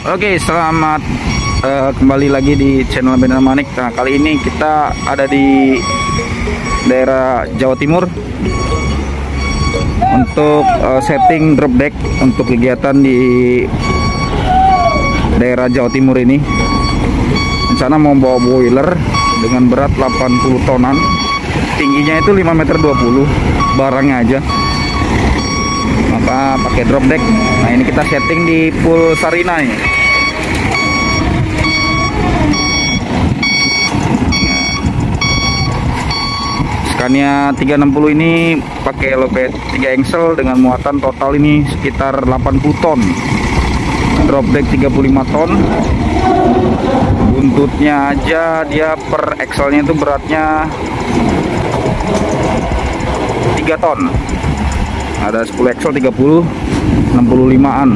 Oke, selamat kembali lagi di channel Benar Manik. Nah, kali ini kita ada di daerah Jawa Timur untuk setting drop deck untuk kegiatan di daerah Jawa Timur ini. Rencana mau bawa boiler dengan berat 80 tonan, tingginya itu 5,20 meter barangnya aja, maka pakai drop deck. Nah, ini kita setting di pool Sarina nih. Scania 360 ini pakai lobet 3 engsel dengan muatan total ini sekitar 80 ton. Drop deck 35 ton. Buntutnya aja dia per ekselnya itu beratnya 3 ton. Ada 10 eksel 30, 65an.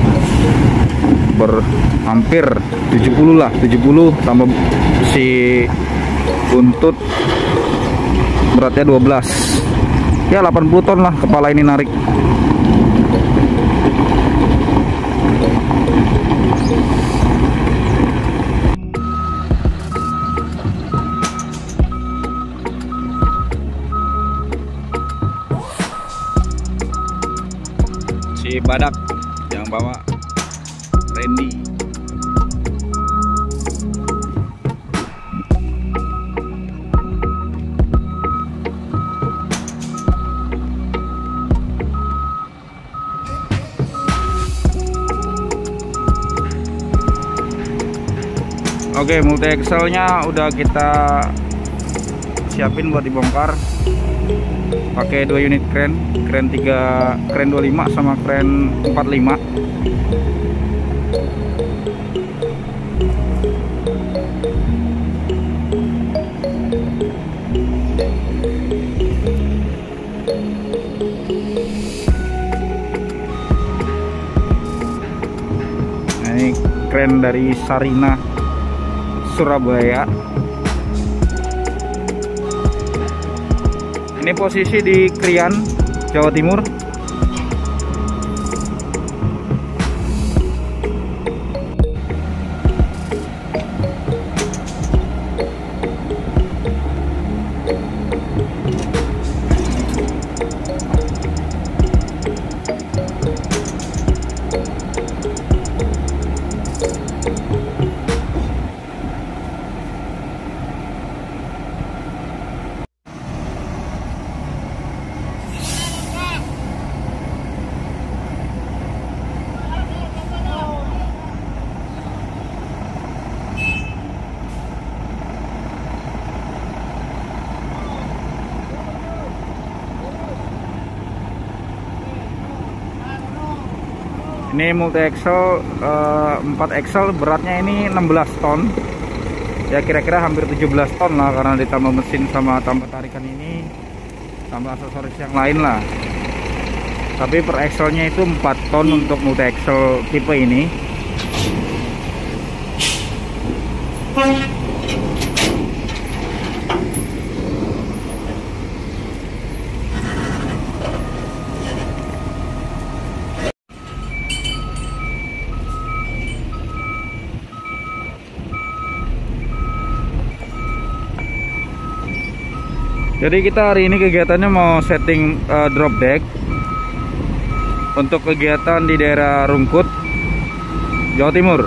Hampir 70 lah, 70 tambah si buntut beratnya 12. Ya 80 ton lah kepala ini narik. Si Badak yang bawa Randy. Oke, multi axle-nya udah kita siapin buat dibongkar. Pakai 2 unit kren 3, kren 25 sama kren 45. Nah, ini kren dari Sarina Surabaya. Ini posisi di Krian, Jawa Timur. Ini multi axle 4 axle, beratnya ini 16 ton. Ya kira-kira hampir 17 ton lah, karena ditambah mesin sama tambah tarikan ini, tambah aksesoris yang lain lah. Tapi per axle-nya itu 4 ton untuk multi axle tipe ini. Jadi kita hari ini kegiatannya mau setting drop deck untuk kegiatan di daerah Rungkut, Jawa Timur.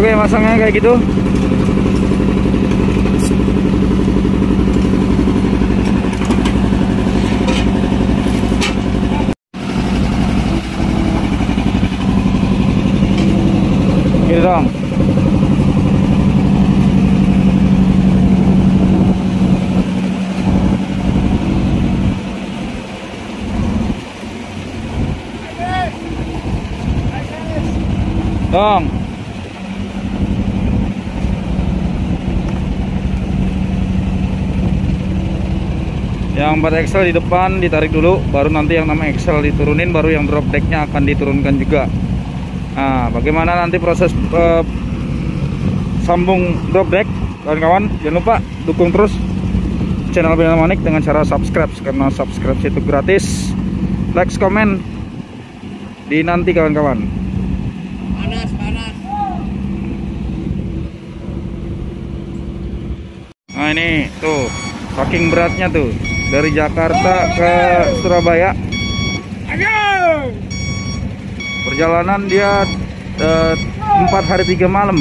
Oke, masangnya kayak gitu. Gini dong. Dong. Yang 4 axle di depan ditarik dulu, baru nanti yang 6 axle diturunin, baru yang drop decknya akan diturunkan juga. Nah, bagaimana nanti proses sambung drop deck, kawan-kawan? Jangan lupa dukung terus channel Bina Manik dengan cara subscribe, karena subscribe itu gratis. Like, comment di nanti, kawan-kawan. Panas. Nah, ini tuh saking beratnya tuh, dari Jakarta ke Surabaya. Perjalanan dia 4 hari 3 malam.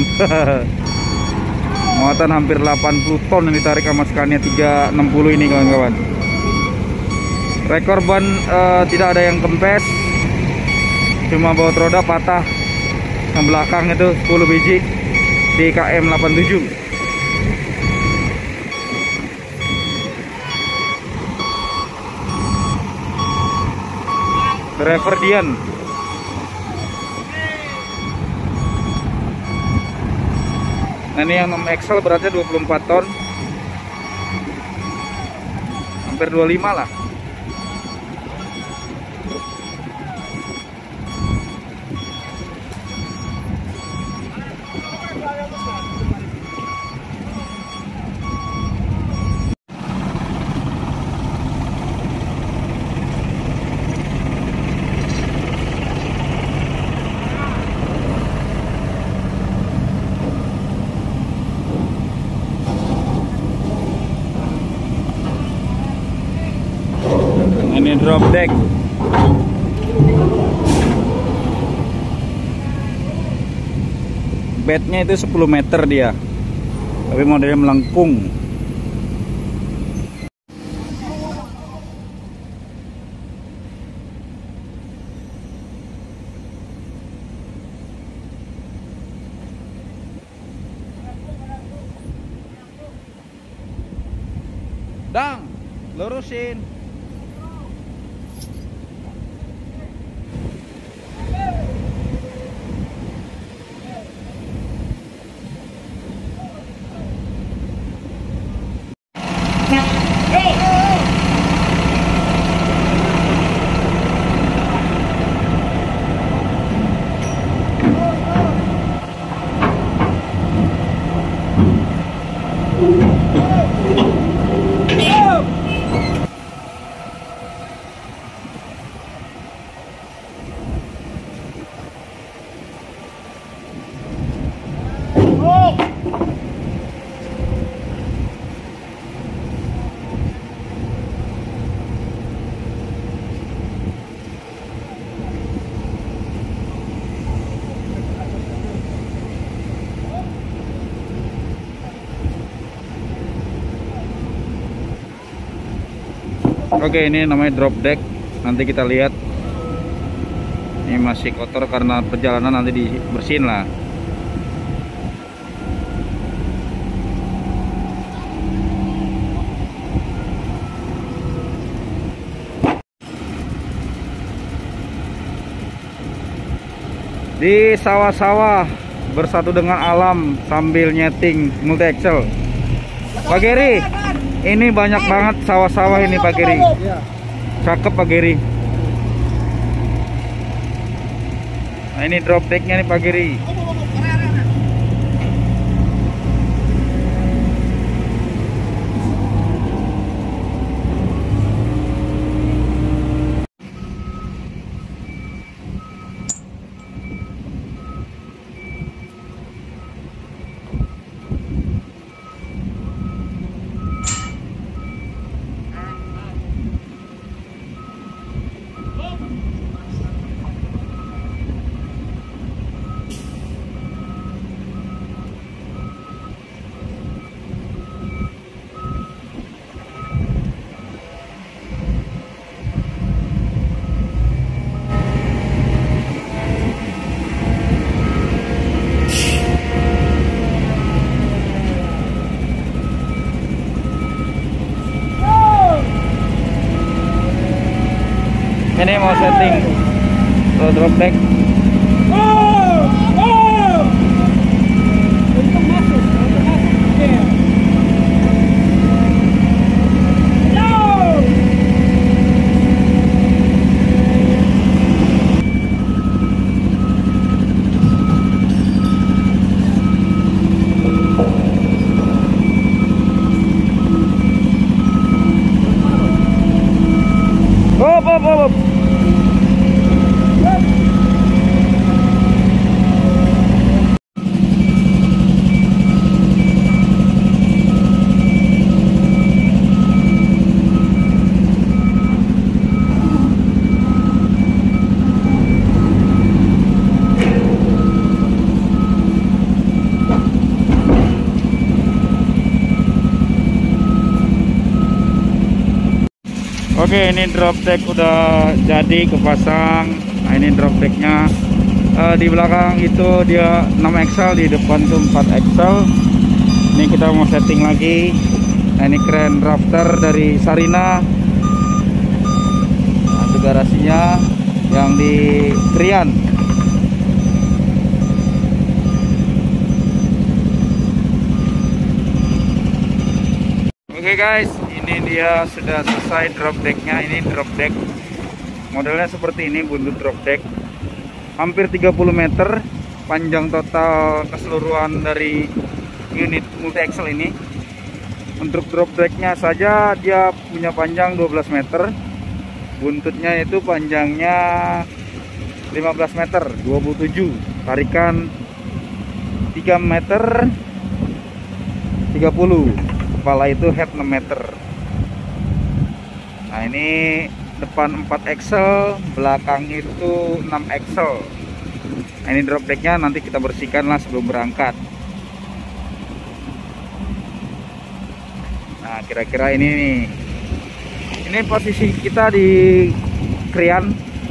Muatan hampir 80 ton yang ditarik sama Scania 360 ini, kawan-kawan. Rekor ban tidak ada yang kempes, cuma baut roda patah yang belakang itu 10 biji di KM 87. Driver Dian. Nah, ini yang 6 axle beratnya 24 ton, hampir 25 lah. Ini drop deck. Bednya itu 10 meter dia, tapi modelnya melengkung. Dang, lurusin. Oke, ini namanya drop deck. Nanti kita lihat. Ini masih kotor karena perjalanan, nanti dibersihin lah. Di sawah-sawah bersatu dengan alam sambil nyeting multi axle. Pak Geri, ini banyak banget sawah-sawah ini, Pak Geri. Cakep, Pak Geri. Nah, ini drop decknya nih, Pak Geri. Ini mau setting drop deck. Op. Oke, ini drop deck udah jadi kepasang. Nah, ini drop decknya. Di belakang itu dia 6 axle, di depan tuh 4 axle. Ini kita mau setting lagi. Nah, ini keren rafter dari Sarina. Nah, itu garasinya yang di Krian. Oke guys, ini dia sudah selesai drop decknya. Ini drop deck modelnya seperti ini, buntut drop deck hampir 30 meter panjang total keseluruhan dari unit multi axle ini. Untuk drop decknya saja dia punya panjang 12 meter, buntutnya itu panjangnya 15 meter 27, tarikan 3 meter 30, kepala itu head 6 meter. Nah, ini depan 4 axle, belakang itu 6 axle. Nah, ini drop decknya nanti kita bersihkan lah sebelum berangkat. Nah, kira-kira ini nih. Ini posisi kita di Krian.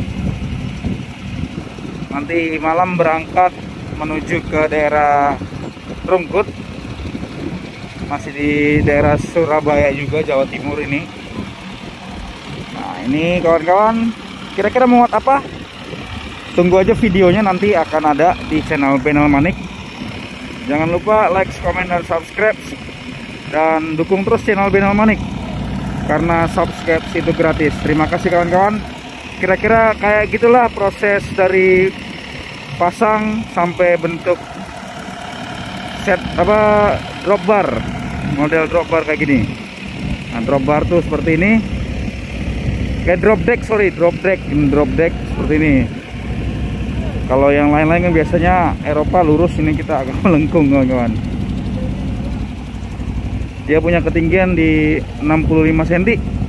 Nanti malam berangkat menuju ke daerah Rungkut. Masih di daerah Surabaya juga, Jawa Timur ini. Nah, ini kawan-kawan, kira-kira muat apa? Tunggu aja videonya, nanti akan ada di channel Benel Manik. Jangan lupa like, comment, dan subscribe. Dan dukung terus channel Benel Manik, karena subscribe itu gratis. Terima kasih kawan-kawan. Kira-kira kayak gitulah proses dari pasang sampai bentuk set drop bar. Model drop bar kayak gini. Nah, drop bar tuh seperti ini. Kayak drop deck seperti ini. Kalau yang lain-lain kan biasanya Eropa lurus, ini kita agak melengkung kawan-kawan. Dia punya ketinggian di 65 cm.